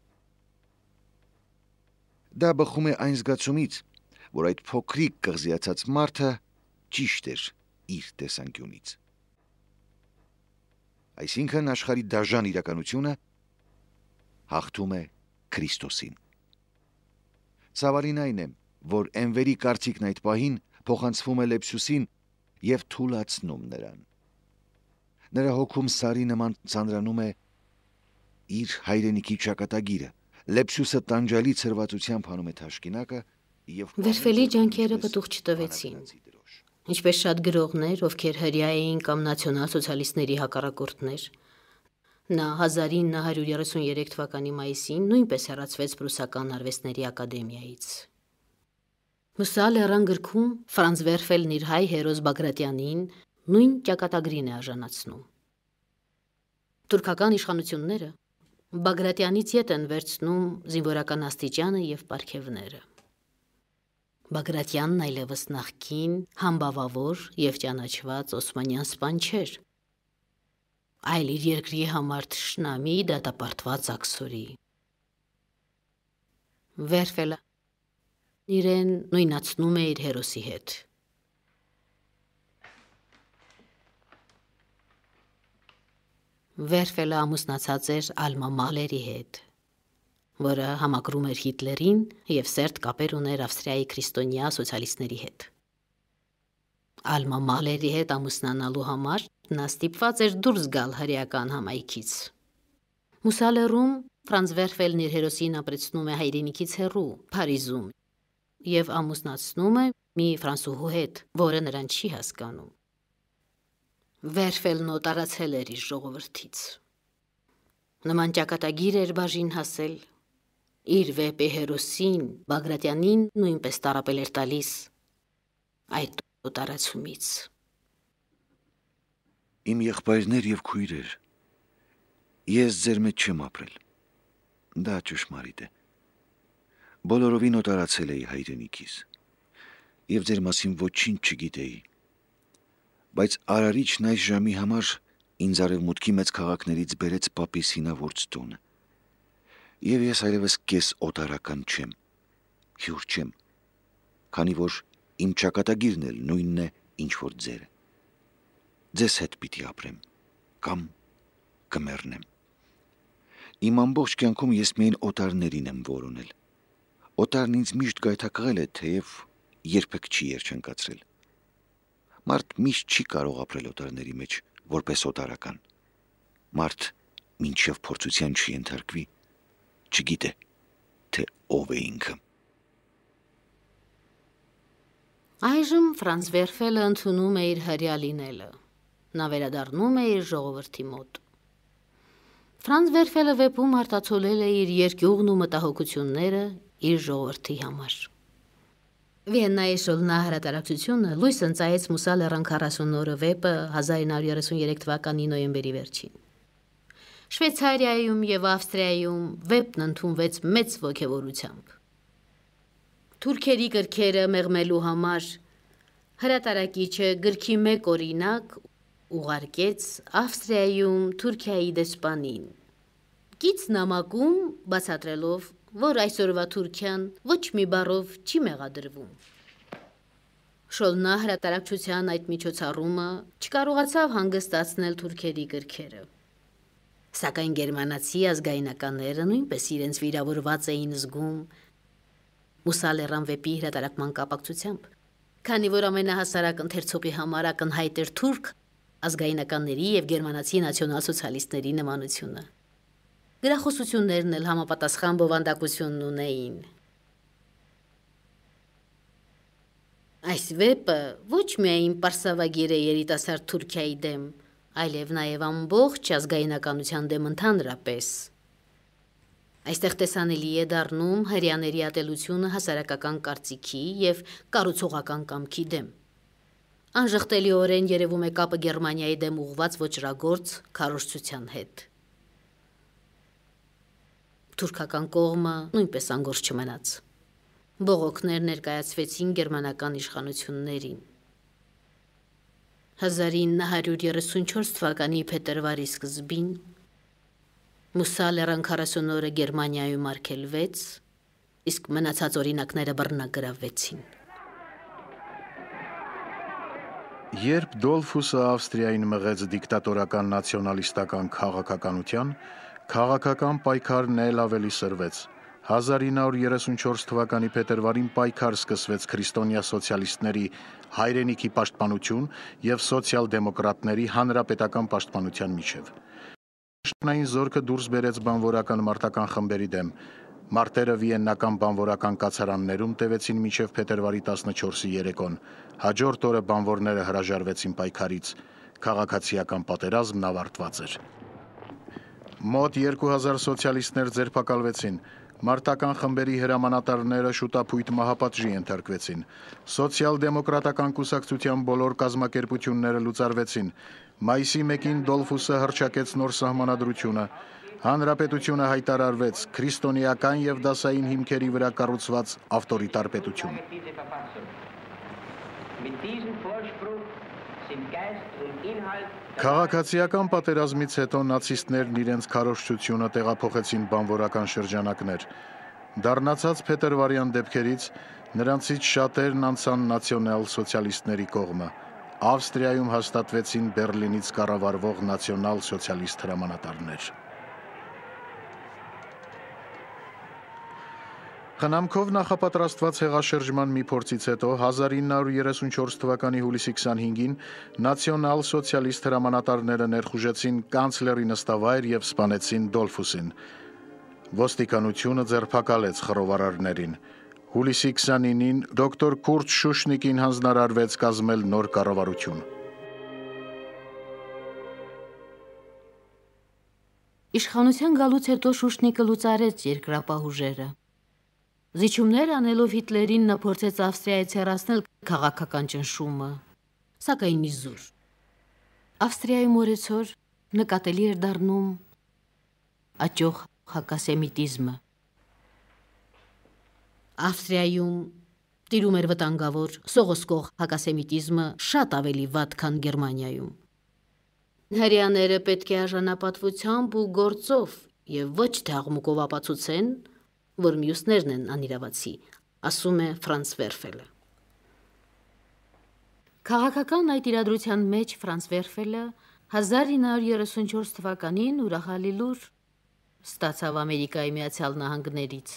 Դա բխում է այն զգացումից, որ այդ փոքրիկ կղզիացած մարդը ճիշտ էր իր տեսանկյունից։ Այսինքն աշխարհի դաժան իրականությունը հաղթում է Քրիստոսին։ Ցավալին այն է, որ Էնվերի կարծիքն այդ պահին փոխանցվում է Լեպսիուսին եւ թուլացնում նրան։ Նրա հոգում սարի նման ծանրանում է իր հայրենիքի ճակատագիրը։ Լեպսիուսը տանջալի ցրվածությամբ հանում է թաշկինակը եւ Վերֆելի ջանքերը պտուղ չտվեցին։ Ինչպես շատ գրողներ, ովքեր հրյա էին կամ նացիոնալ սոցիալիստների հակառակորդներ, նա 1933 թվականի մայիսին նույնպես հեռացվեց Պրուսական արվեստների ակադեմիայից։ Մուսա Լերան գրքում Ֆրանց Վերֆելն իր հայ հերոս Բագրատյանին նույն ճակատագրին է արժանացնում։ Թուրքական իշխանությունները Բագրատյանից ետ են վերցնում զինվորական աստիճանը եւ պարգևները։ Բագրատյանն այլևս նախկին համբավավոր եւ ճանաչված օսմանյան սպան չէր, այլ իր երկրի համար թշնամի դատապարտված աքսորի։ Վերֆելը իրեն նույնացնում է իր հերոսի հետ։ Վերֆելը ամուսնացած էր Ալմա Մալերի հետ, որը համակրում էր Հիտլերին եւ սերտ կապեր ուներ Ավստրիայի քրիստոնյա սոցիալիստների հետ։ Ալմա Մալերի հետ ամուսնանալու համար նա ստիպված էր դուրս գալ հրեական համայնքից։ Մուսալերում Ֆրանց Վերֆելն իր հերոսին ապրեցնում է հայրենիքից հեռու, Փարիզում, եւ ամուսնացնում է մի ֆրանսուհու հետ, որը նրան չի հասկանում։ Վերֆելն օտարացել էր իր ժողովրդից։ Նման ճակատագիր էր բաժին հասել։ Իր վեպի հերոսին Բագրատյանին նույնպես տարապել էր տալիս այդ օտարացումից։ Իմ եղբայրներ եւ քույրեր, ես ձեր մեջ չեմ ապրել։ Դա ճշմարիտ է։ Բոլորովին օտարացել էի հայրենիքիս եւ ձեր մասին ոչինչ չգիտեի։ Բայց Արարիչն այս ժամի համար ինձ արևմուտքի մեծ քաղաքներից բերեց պապի սինավորց տունը։ Եվ ես այլևս կես օտարական չեմ, հյուր չեմ, քանի որ իմ ճակատագիրն էլ նույնն է, ինչ որ ձերը։ Ձեզ հետ պիտի ապրեմ, կամ կմեռնեմ։ Իմ ամբողջ կյանքում ես միայն օտարներին եմ որոնել։ Օտարն ինձ միշտ գայթակղել է, թեև երբեք չի երջանկացրել։ Մարդ միշտ չի կարող ապրել օտարների մեջ, որպես օտարական։ Մարդ մինչև փորձության չի ենթարկվի, չգիտե, թե ով է ինքը։ Այժմ Ֆրանց Վերֆելը ընդունում է իր հրյա լինելը։ Նա վերադառնում է իր ժողովրդի մոտ։ Ֆրանց Վերֆելը վեպում արտացոլել է իր երկյուղն ու մտահոգությունները իր ժողովրդի համար։ Վիեննայի շոլնա հրատարակչությունը լույս ընծայեց Մուսա լեռան 40 օրը վեպը 1933 թվականի նոյեմբերի վերջին։ Շվեյցարիայում եւ Ավստրիայում վեպն ընդունվեց մեծ ոգևորությամբ։ Թուրքերի գրքերը մեղմելու համար հրատարակիչը գրքի մեկ օրինակ ուղարկեց Ավստրիայում Թուրքիայի դեսպանին։ Գից նամակում բացատրելով, որ այսօրվա Թուրքիան ոչ մի բառով չի մեղադրվում։ Շոլնա հրատարակչության այդ միջոցառումը չկարողացավ հանգստացնել թուրքերի գրքերը։ Սակայն գերմանացի ազգայնականները նույնպես իրենց վիրավորված էին զգում Մուսա լեռան վեպի հրատարակման կապակցությամբ, քանի որ ամենահասարակ ընթերցողի համար ակնհայտ էր թուրք ազգայնականների եւ գերմանացի նացիոնալ-սոցիալիստների նմանությունը։ Գրախոսություններն էլ համապատասխան բովանդակությունն ունեին։ Այս վեպը ոչ միայն պարսավագիր է երիտասարդ Թուրքիայի դեմ, այլև նաև ամբողջ ազգայնականության դեմ ընդհանրապես։ Այստեղ տեսանելի է դառնում հрьяաների ատելությունը հասարակական կարծիքի եւ կառուցողական կամքի դեմ։ Անժխտելիորեն երևում է կապը Գերմանիայի դեմ ուղղված ոճրագործ քարոզչության հետ։ Թուրքական կողմը նույնպես անգործ չմնաց։ Բողոքներ ներկայացվեցին գերմանական իշխանություններին։ 1934 թվականի փետրվարի սկզբին Մուսա լեռան 40 օրը Գերմանիայում արգելվեց, իսկ մնացած օրինակները բռնագրավվեցին։ Երբ Դոլֆուսը Ավստրիային մղեց դիկտատորական նացիոնալիստական քաղաքականության, քաղաքական պայքարն էլ ավելի սրվեց։ 1934 թվականի փետրվարին պայքար սկսվեց քրիստոնյա սոցիալիստների հայրենիքի պաշտպանություն եւ սոցիալ-դեմոկրատների հանրապետական պաշտպանության միջև։ Պաշտպանային զորքը դուրս բերեց բանվորական մարտական խմբերի դեմ։ Մարտերը վիեննական բանվորական կացարաններում տևեցին մինչև փետրվարի 14-ի երեկոն։ Հաջորդ օրը բանվորները հրաժարվեցին պայքարից։ Քաղաքացիական պատերազմն ավարտված էր։ Մոտ 2000 սոցիալիստներ ձերբակալվեցին։ Մարտական խմբերի հրամանատարները շուտապույտ մահապատժի ենթարկվեցին։ Սոցիալ-դեմոկրատական կուսակցության բոլոր կազմակերպությունները լուծարվեցին։ Մայիսի 1-ին Դոլֆուսը հռչակեց նոր սահմանադրությունը։ Հանրապետությունը հայտարարվեց քրիստոնեական եւ դասային հիմքերի վրա կառուցված ավտորիտար պետություն։ Քաղաքացիական պատերազմից հետո նացիստներն իրենց քարոզչությունը տեղափոխեցին բանվորական շրջանակներ։ Դառնացած փետրվարյան դեպքերից նրանցից շատերն անցան նացիոնալ-սոցիալիստների կողմը։ Ավստրիայում հաստատվեցին Բերլինից կառավարվող նացիոնալ-սոցիալիստ հրամանատարներ։ Խնամքով նախապատրաստված հեղաշրջման մի փորձից հետո 1934 թվականի հուլիսի 25-ին նացիոնալ-սոցիալիստ հրամանատարները ներխուժեցին կանցլերի նստավայր եւ սպանեցին Դոլֆուսին։ Ոստիկանությունը ձերբակալեց խռովարարներին։ Հուլիսի 29-ին դոկտոր Կուրտ Շուշնիկին հանձնարարվեց կազմել նոր կառավարություն։ Իշխանության գալուց հետո Շուշնիկը լուծարեց երկրապահուժերը։ Զիջումներ անելով Հիտլերին նա փորձեց Ավստրիայից հեռացնել քաղաքական ճնշումը, սակայն իզուր։ Ավստրիայում օրեցօր նկատելի էր դառնում աճող հակասեմիտիզմը։ Ավստրիայում տիրում էր վտանգավոր, սողոսկող հակասեմիտիզմը շատ ավելի վատ, քան Գերմանիայում։ Հрьяաները պետք է արժանապատվությամբ ու գործով եւ ոչ թե աղմուկով ապացուցեն, որ մյուսներն են անիրավացի, ասում է Ֆրանց Վերֆելը։ Քաղաքական այդ իրադրության մեջ Ֆրանց Վերֆելը 1934 թվականին ուրախալի լուր ստացավ Ամերիկայի Միացյալ Նահանգներից։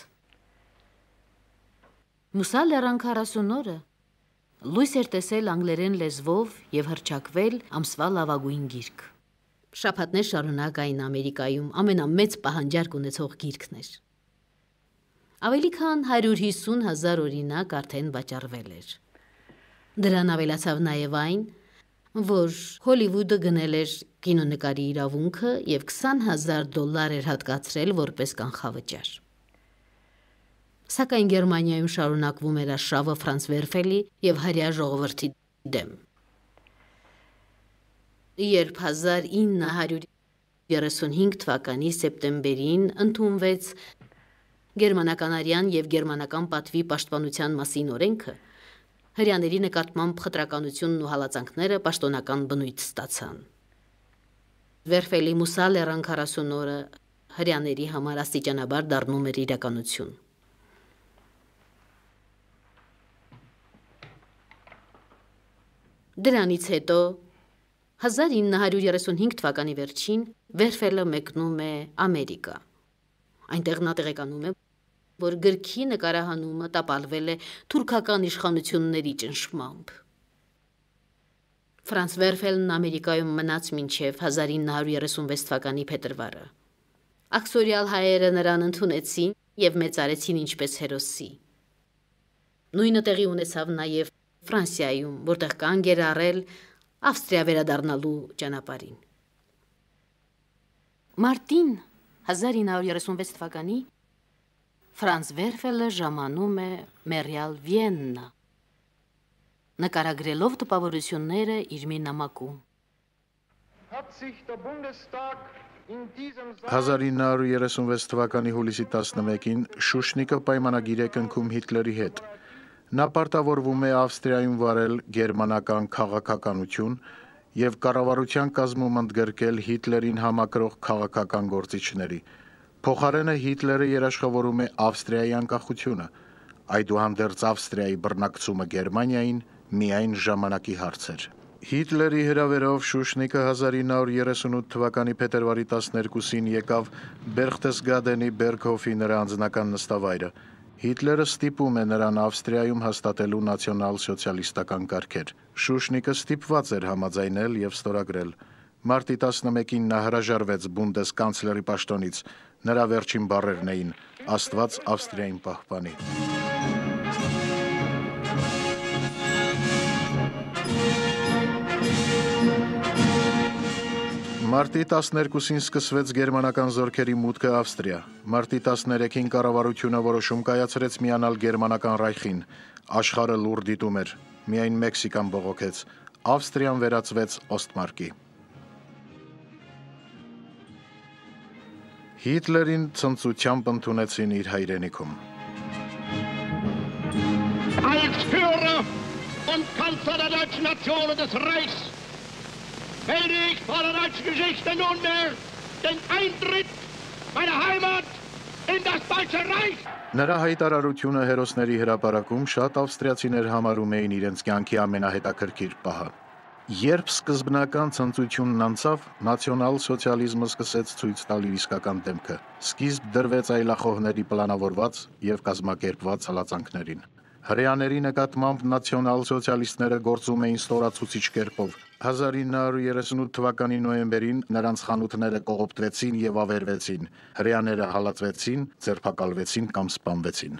Մուսա լեռան 40 օրը լույս էր տեսել անգլերեն լեզվով եւ հռչակվել ամսվա լավագույն գիրք։ Շաբաթներ շարունակ այն Ամերիկայում ամենամեծ պահանջարկ ունեցող գիրքն էր։ Ավելի քան 150,000 օրինակ արդեն վաճառվել էր։ Դրան ավելացավ նաև այն, որ Հոլիվուդը գնել էր կինոնկարի իրավունքը եւ $20,000 էր հատկացրել որպես կանխավճար։ Սակայն Գերմանիայում շարունակվում էր արշավը Ֆրանց Վերֆելի եւ հրեա ժողովրդի դեմ։ Երբ 1935 թվականի սեպտեմբերին ընդունվեց Գերմանական-արյան եւ գերմանական պատվի պաշտպանության մասին օրենքը, հրեաների նկատմամբ խտրականությունն ու հալածանքները պաշտոնական բնույթ ստացան։ Վերֆելի Մուսալերան 40 օրը հրեաների համար աստիճանաբար դառնում էր իրականություն։ Դրանից հետո 1935 թվականի վերջին Վերֆելը մեկնում է Ամերիկա։ Այնտեղ նա տեղեկանում է, որ գրքի նկարահանումը տապալվել է թուրքական իշխանությունների ճնշմամբ։ Ֆրանց Վերֆելն Ամերիկայում մնաց մինչև 1936 թվականի փետրվարը։ Աքսորիալ հայերը նրան ընդունեցին եւ մեծարեցին ինչպես հերոսի։ Նույնը տեղի ունեցավ նաեւ Ֆրանսիայում, որտեղ կանգ էր առել Ավստրիա վերադառնալու ճանապարհին։ Մարտին 1936 թվականի Ֆրանց Վերֆելը ժամանում է մերյալ Վիեննա, նկարագրելով տպավորությունները իր մի նամակում։ 1936 թվականի հուլիսի 11-ին Շուշնիկը պայմանագիր է կնքում Հիտլերի հետ։ Նա պարտավորվում է Ավստրիայում վարել գերմանական քաղաքականություն եւ կառավարության կազմում ընդգրկել Հիտլերին համակրող քաղաքական գործիչների։ Փոխարենը Հիտլերը երաշխավորում է Ավստրիայի անկախությունը, այդուհանդերձ Ավստրիայի բռնակցումը Գերմանիային միայն ժամանակի հարց էր։ Հիտլերի հրավերով Շուշնիկը 1938 թվականի փետրվարի 12-ին եկավ Բերխտեսգադենի Բերգհոֆի նրա անձնական նստավայրը։ Հիտլերը ստիպում է նրան Ավստրիայում հաստատելու նացիոնալ-սոցիալիստական կարգեր։ Շուշնիկը ստիպված էր համաձայնել եւ ստորագրել։ Մարտի 11-ին նա հրաժարվեց բունդեսկանցլերի պաշտոնից։ Նրա վերջին բառերն էին. «Աստված Ավստրիային պահպանի»։ Մարտի 12-ին սկսվեց գերմանական զորքերի մուտքը Ավստրիա։ Մարտի 13-ին կառավարությունը որոշում կայացրեց միանալ գերմանական ռայխին։ Աշխարհը լուր դիտում էր։ Միայն Մեքսիկան բողոքեց։ Ավստրիան վերածվեց Օստմարկի։ Հիտլերին ցնծությամբ ընդունեցին իր հայրենիքում։ Als Führer und Kanzler der deutschen Nation und des Reichs melde ich vor der deutschen Geschichte nunmehr den Eintritt meiner Heimat in das Deutsche Reich. Նրա հայտարարությունը հերոսների հրապարակում շատ ավստրիացիներ համարում էին իրենց կյանքի ամենահետաքրքիր պահը։ Երբ սկզբնական ցնծությունն անցավ, նացիոնալ-սոցիալիզմը սկսեց ցույց տալ իր իսկական դեմքը։ Սկիզբ դրվեց այլախոհների պլանավորված եւ կազմակերպված հալածանքներին։ Հրեաների նկատմամբ նացիոնալ-սոցիալիստները գործում էին ստորացուցիչ կերպով։ 1938 թվականի նոյեմբերին նրանց խանութները կողոպտվեցին եւ ավերվեցին։ Հրեաները հալածվեցին, ձերբակալվեցին կամ սպանվեցին։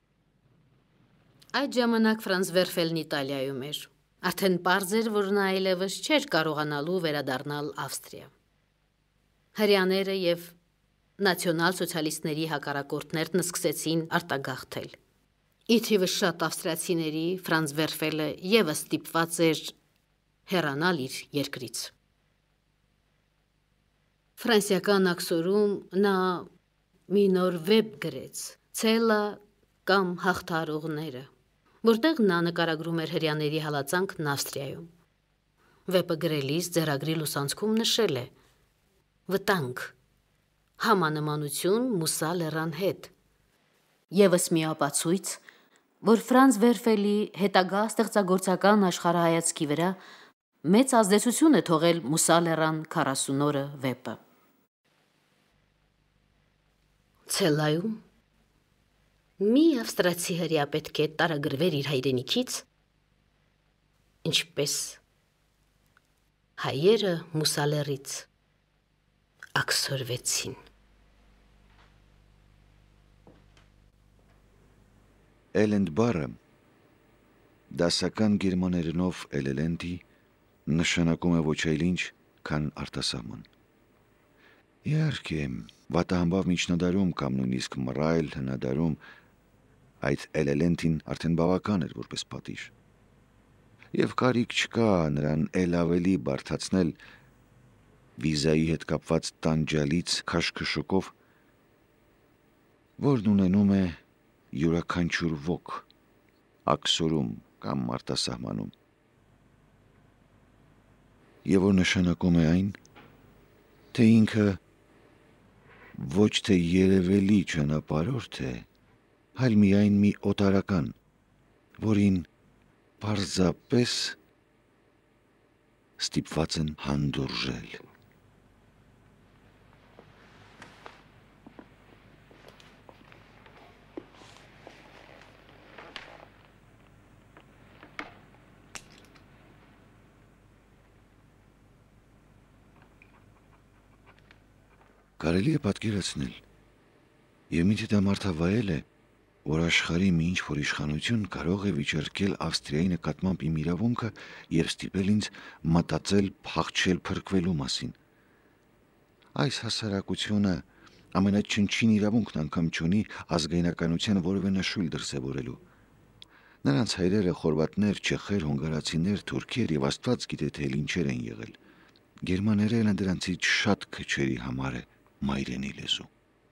Այդ ժամանակ Ֆրանց Վերֆելն Իտալիայում էր։ Արդեն պարզ էր, որ նա այլևս չէր կարողանալու վերադառնալ Ավստրիա։ Հրեաները եւ նացիոնալ-սոցիալիստների հակառակորդներն սկսեցին արտագաղթել։ Ի թիվս շատ ավստրիացիների Ֆրանց Վերֆելը եւս ստիպված էր հեռանալ իր երկրից։ Ֆրանսիական աքսորում նա մի նոր վեպ գրեց՝ «Ցելա» կամ «Հաղթարողները», որտեղ նա նկարագրում էր հրեաների հալածանքն Ավստրիայում։ Վեպը գրելիս ձեռագրի լուսանցքում նշել է. «Վտանգ, համանմանություն Մուսալերան հետ»։ Եվս մի ապացույց, որ Ֆրանց Վերֆելի հետագա ստեղծագործական աշխարհայացքի վրա մեծ ազդեցություն է թողել Մուսալերան 40 օրը վեպը։ Ցելայում մի ավստրացի հրեա պետք է տարագրվեր իր հայրենիքից, ինչպես հայերը Մուսալերից աքսորվեցին։ Էլենդ բառը դասական գերմաներենով էլելենտի նշանակում է ոչ այլ ինչ, քան արտասահման։ Իհարկե, վատահամբավ միջնադարում կամ նույնիսկ մռայլ հնադարում Այդ էլելենտին արդեն բավական էր որպես պատիժ։ Եվ կարիք չկա նրան էլ ավելի բարդացնել վիզայի հետ կապված տանջալից քաշքշուկով, որն ունենում է յուրաքանչյուր ոք աքսորում կամ մարտասահմանում, եւ որ նշանակում է այն, թե ինքը ոչ թե երևելի ճանապարհորդ է, այլ միայն մի օտարական, որին պարզապես ստիպված են հանդուրժել։ Կարելի է պատկերացնել, եւ միթե դա մարդավայել է, որ աշխարհի մի ինչ-որ իշխանություն կարող է վիճարկել Ավստրիայի նկատմամբ իմ իրավունքը եւ ստիպել ինձ մտածել փախչել փրկվելու մասին։ Այս հասարակությունը ամենաչնչին իրավունքն անգամ չունի ազգայնականության որևէ նշույլ դրսևորելու։ Նրանց հայրերը խորվատներ, չեխեր, հունգարացիներ, թուրքեր եւ Աստված գիտե թե ինչեր են եղել։ Գերմաներենը դրանցից շատ քչերի համար է մայրենի լեզու։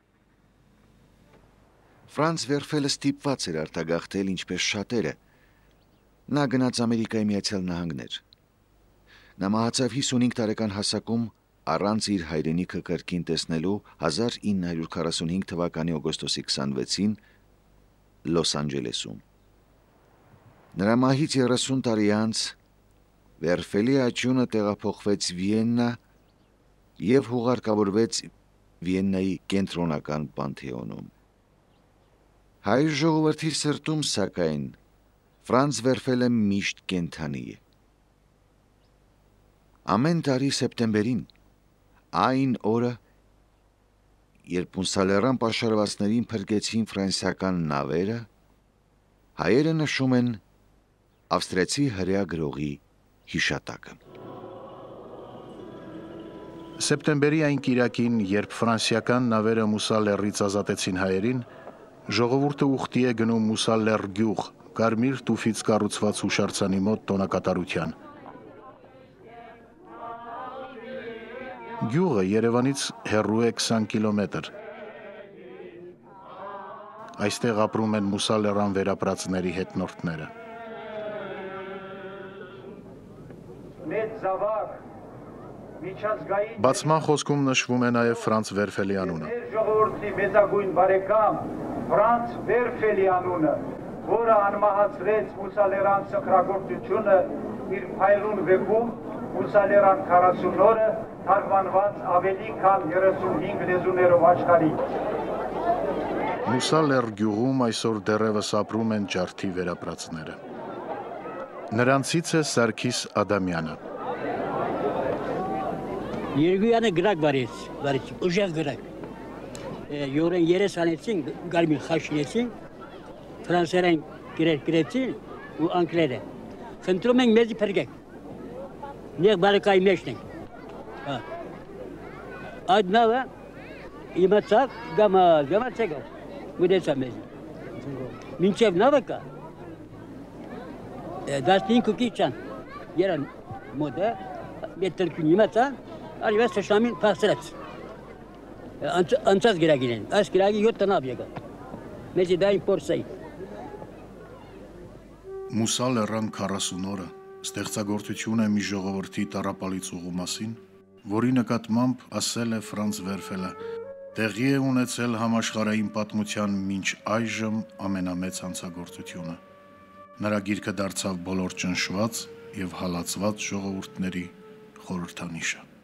Ֆրանց Վերֆելը ստիպված էր արտագաղթել ինչպես շատերը։ Նա գնաց Ամերիկայի Միացյալ Նահանգներ։ Նա մահացավ 55 տարեկան հասակում առանց իր հայրենիքը կրկին տեսնելու 1945 թվականի օգոստոսի 26-ին Լոս Անջելեսում։ Նրա մահից 30 տարի անց Վերֆելի աճյունը տեղափոխվեց Վիեննա եւ հուղարկավորվեց Վիեննայի կենտրոնական Պանթեոնում։ Հայ ժողովրդի սրտում, սակայն, Ֆրանց Վերֆելը միշտ կենդանի է։ Ամեն տարի սեպտեմբերին, այն օրը, երբ Մուսալերան պաշարվածներին փրկեցին ֆրանսիական նավերը, հայերը նշում են ավստրիացի հրեա գրողի հիշատակը։ Սեպտեմբերի այն կիրակին, երբ ֆրանսիական նավերը Մուսալերից ազատեցին հայերին, ժողովուրդը ուխտի է գնում Մուսալեր գյուղ, կարմիր տուֆից կառուցված հուշարձանի մոտ տոնակատարության։ Գյուղը Երևանից հեռու է 20 կիլոմետր։ Այստեղ ապրում են Մուսալերան վերապրածների հետնորդները։ Բացման խոսքում նշվում է նաև Ֆրանց Վերֆելի անունը։ Ժողովրդի մեծագույն բարեկամ Ֆրանց Վերֆելի անունը, որը անմահացրեց Մուսալերան սխրագործությունը իր փայլուն վեպում Մուսալերան 40 օրը, թարգմանված ավելի քան 35 լեզուներով աշխարհի։ Մուսալեր գյուղում այսօր դեռևս ապրում են ջարդի վերապրածները։ Նրանցից է Սարգիս Ադամյանը։ Երգույանը գրակ բարից, ուժեղ գրակ։ Յորեն երես անեցին, գարմին խաշինեցին, ֆրանսերեն գրեցին ու անգլերը։ Խնդրում ենք մեզի փրկեք։ Նեղ բարեկայի մեջն ենք։ Այդ նավը իմացավ գամացեգա, ուդեցա մեզի։ Մինչև նավը կա, 15 կուկիչան, երան մոդը, մետրքին իմացան, Alive Sășamin pasărați. Anțați graginen. As gragi eu tănab ega. Mezi da import sai. Մուսալերան 40 օրը ստեղծագործություն է մի ժողովրդի տառապալից ուղու մասին, որի նկատմամբ ասել է Ֆրանց Վերֆելը, տեղի է ունեցել համաշխարհային պատմության մինչ այժմ ամենամեծ հանցագործությունը։ Նրա գիրքը դարձավ բոլոր ճնշված եւ հալածված ժողովուրդների խորհրդանիշը։